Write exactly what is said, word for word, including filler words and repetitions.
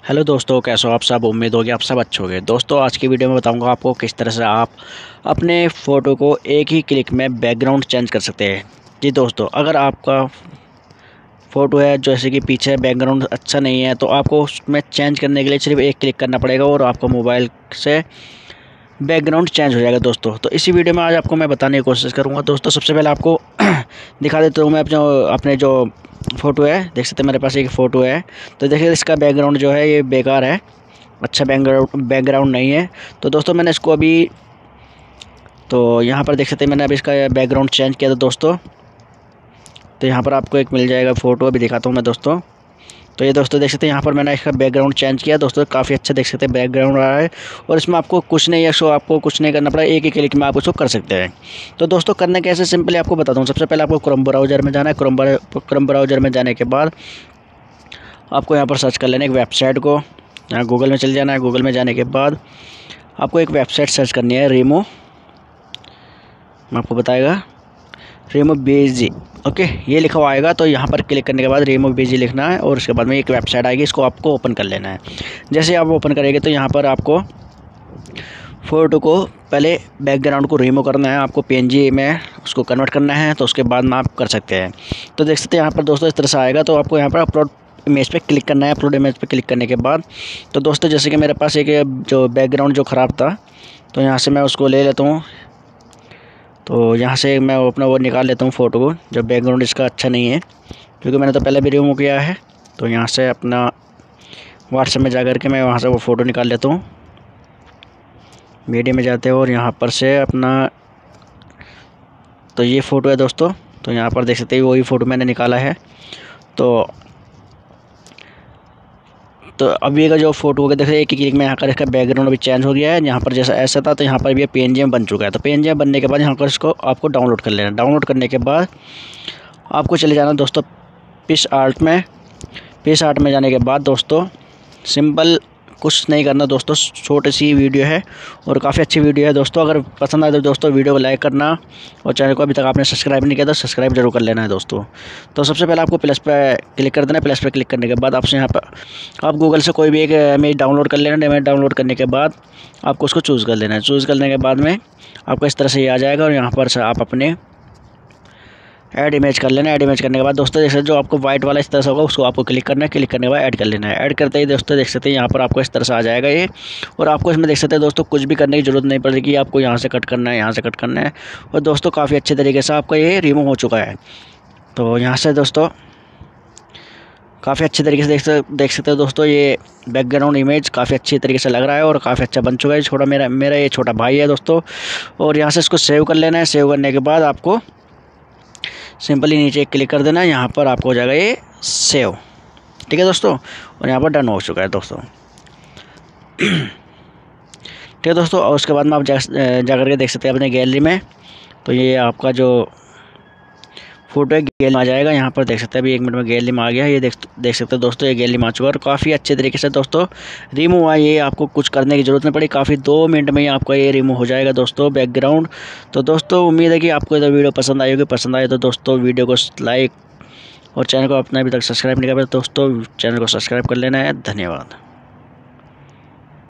Hello दोस्तों, कैसे हो आप सब। उम्मीद होगी आप सब अच्छे होंगे। दोस्तों, आज की वीडियो में बताऊंगा आपको किस तरह से आप अपने फ़ोटो को एक ही क्लिक में बैकग्राउंड चेंज कर सकते हैं। जी दोस्तों, अगर आपका फ़ोटो है जैसे कि पीछे बैकग्राउंड अच्छा नहीं है तो आपको उसमें चेंज करने के लिए सिर्फ एक क्लिक करना पड़ेगा और आपका मोबाइल से बैकग्राउंड चेंज हो जाएगा। दोस्तों, तो इसी वीडियो में आज आपको मैं बताने की कोशिश करूँगा। दोस्तों, सबसे पहले आपको दिखा देता हूँ मैं अपने अपने जो फ़ोटो है। देख सकते हैं मेरे पास एक फ़ोटो है। तो देखिए इसका बैकग्राउंड जो है ये बेकार है, अच्छा बैकग्राउंड बैकग्राउंड नहीं है। तो दोस्तों मैंने इसको अभी तो यहाँ पर देख सकते हैं मैंने अभी इसका बैकग्राउंड चेंज किया था दोस्तों। तो यहाँ पर आपको एक मिल जाएगा फ़ोटो, अभी दिखाता हूँ मैं दोस्तों। तो ये दोस्तों देख सकते हैं यहाँ पर मैंने इसका बैकग्राउंड चेंज किया दोस्तों। काफ़ी अच्छा देख सकते हैं बैकग्राउंड आ रहा है और इसमें आपको कुछ नहीं है, सो आपको कुछ नहीं करना पड़ा, एक ही क्लिक में आप उसको कर सकते हैं। तो दोस्तों करने कैसे, सिंपली आपको बताता हूँ। सबसे पहले आपको क्रोम ब्राउज़र में जाना है। क्रोम क्रोम ब्राउज़र में जाने के बाद आपको यहाँ पर सर्च कर लेना एक वेबसाइट को। यहाँ गूगल में चले जाना है। गूगल में जाने के बाद आपको एक वेबसाइट सर्च करनी है, रीमो, मैं आपको बताएगा रीमो बीजी। ओके, ये लिखा हुआ आएगा तो यहाँ पर क्लिक करने के बाद रीमो बीजी लिखना है और उसके बाद में एक वेबसाइट आएगी, इसको आपको ओपन कर लेना है। जैसे आप ओपन करेंगे तो यहाँ पर आपको फ़ोटो को पहले बैकग्राउंड को रिमूव करना है, आपको पीएनजी में उसको कन्वर्ट करना है, तो उसके बाद में आप कर सकते हैं। तो देख सकते हैं यहाँ पर दोस्तों इस तरह से आएगा। तो आपको यहाँ पर अपलोड इमेज पे क्लिक करना है। अपलोड इमेज पे क्लिक करने के बाद तो दोस्तों जैसे कि मेरे पास एक जो बैकग्राउंड जो ख़राब था तो यहाँ से मैं उसको ले लेता हूँ। तो यहाँ से मैं अपना वो निकाल लेता हूँ फ़ोटो को, जो बैकग्राउंड इसका अच्छा नहीं है, क्योंकि मैंने तो पहले भी रिमूव किया है। तो यहाँ से अपना व्हाट्सएप में जा कर के मैं वहाँ से वो फ़ोटो निकाल लेता हूँ। मीडिया में जाते हो और यहाँ पर से अपना, तो ये फ़ोटो है दोस्तों। तो यहाँ पर देख सकते हैं वही फ़ोटो मैंने निकाला है। तो तो अभी का जो फ़ोटो होगा देखिए एक ही क्लिक में यहाँ पर इसका बैकग्राउंड अभी चेंज हो गया है। यहाँ पर जैसा ऐसा था तो यहाँ पर भी पीएनजी में बन चुका है। तो पीएनजी में बनने के बाद यहाँ पर इसको आपको डाउनलोड कर लेना। डाउनलोड करने के बाद आपको चले जाना दोस्तों पिक्स आर्ट में। पिक्स आर्ट में जाने के बाद दोस्तों सिंपल कुछ नहीं करना दोस्तों, छोटी सी वीडियो है और काफ़ी अच्छी वीडियो है दोस्तों। अगर पसंद आए तो दोस्तों वीडियो को लाइक करना और चैनल को अभी तक आपने सब्सक्राइब नहीं किया तो सब्सक्राइब जरूर कर लेना है दोस्तों। तो सबसे पहले आपको प्लस पे क्लिक कर देना है। प्लस पे क्लिक करने के बाद आपसे यहाँ पर आप गूगल से कोई भी एक इमेज डाउनलोड कर लेना। इमेज डाउनलोड करने के बाद आपको उसको चूज़ कर लेना है। चूज़ करने के बाद में आपको इस तरह से ये आ जाएगा और यहाँ पर से आप अपने ऐड इमेज कर लेना। ऐड इमेज करने के बाद दोस्तों जैसे जो आपको वाइट वाला इस तरह से होगा उसको आपको क्लिक करना है। क्लिक करने के बाद ऐड कर लेना है। ऐड करते ही दोस्तों देख सकते हैं यहाँ पर आपको इस तरह से आ जाएगा ये, और आपको इसमें देख सकते हैं दोस्तों कुछ भी करने की ज़रूरत नहीं पड़ेगी। आपको यहाँ से कट करना है, यहाँ से कट करना है, और दोस्तों काफ़ी अच्छे तरीके से आपका ये रिमूव हो चुका है। तो यहाँ से दोस्तों काफ़ी अच्छे तरीके से देख देख सकते हो दोस्तों, ये बैकग्राउंड इमेज काफ़ी अच्छी तरीके से लग रहा है और काफ़ी अच्छा बन चुका है। छोटा मेरा मेरा ये छोटा भाई है दोस्तों, और यहाँ से इसको सेव कर लेना है। सेव करने के बाद आपको सिंपली नीचे क्लिक कर देना है। यहाँ पर आपको हो जाएगा ये सेव, ठीक है दोस्तों, और यहाँ पर डन हो चुका है दोस्तों। ठीक है दोस्तों, और उसके बाद में आप जा जा करके देख सकते हैं अपने गैलरी में। तो ये आपका जो फोटो है गैलरी में आ जाएगा। यहाँ पर देख सकते हैं अभी एक मिनट में गैलरी में आ गया। ये देख देख सकते हैं दोस्तों ये गैलरी में आ चुका है और काफ़ी अच्छे तरीके से दोस्तों रिमूव हुआ। ये आपको कुछ करने की ज़रूरत नहीं पड़ी, काफ़ी दो मिनट में ही आपका ये रिमूव हो जाएगा दोस्तों बैकग्राउंड। तो दोस्तों उम्मीद है कि आपको ये वीडियो पसंद आई होगी। पसंद आए तो दोस्तों वीडियो को लाइक और चैनल को अपना अभी तक सब्सक्राइब नहीं कर पाए दोस्तों चैनल को सब्सक्राइब कर लेना है। धन्यवाद।